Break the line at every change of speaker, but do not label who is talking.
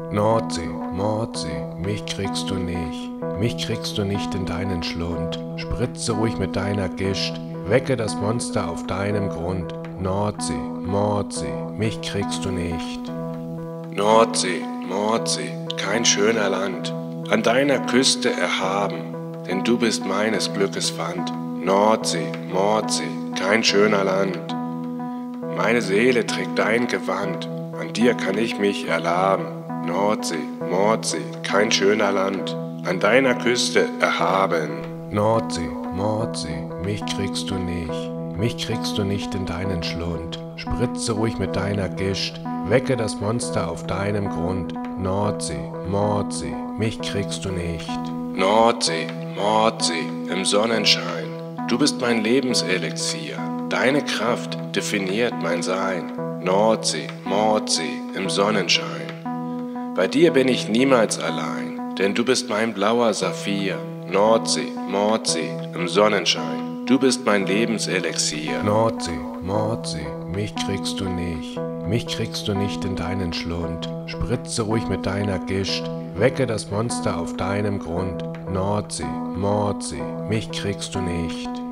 Nordsee, Mordsee, mich kriegst du nicht. Mich kriegst du nicht in deinen Schlund. Spritze ruhig mit deiner Gischt, wecke das Monster auf deinem Grund. Nordsee, Mordsee, mich kriegst du nicht. Nordsee, Mordsee, kein schöner Land, an deiner Küste erhaben, denn du bist meines Glückes Pfand. Nordsee, Mordsee, kein schöner Land, meine Seele trägt dein Gewand, an dir kann ich mich erlaben. Nordsee, Mordsee, kein schöner Land, an deiner Küste erhaben. Nordsee, Mordsee, mich kriegst du nicht. Mich kriegst du nicht in deinen Schlund. Spritze ruhig mit deiner Gischt, wecke das Monster auf deinem Grund. Nordsee, Mordsee, mich kriegst du nicht. Nordsee, Mordsee, im Sonnenschein, du bist mein Lebenselixier. Deine Kraft definiert mein Sein. Nordsee, Mordsee, im Sonnenschein. Bei dir bin ich niemals allein, denn du bist mein blauer Saphir. Nordsee, Mordsee, im Sonnenschein, du bist mein Lebenselixier. Nordsee, Mordsee, mich kriegst du nicht. Mich kriegst du nicht in deinen Schlund. Spritze ruhig mit deiner Gischt, wecke das Monster auf deinem Grund. Nordsee, Mordsee, mich kriegst du nicht.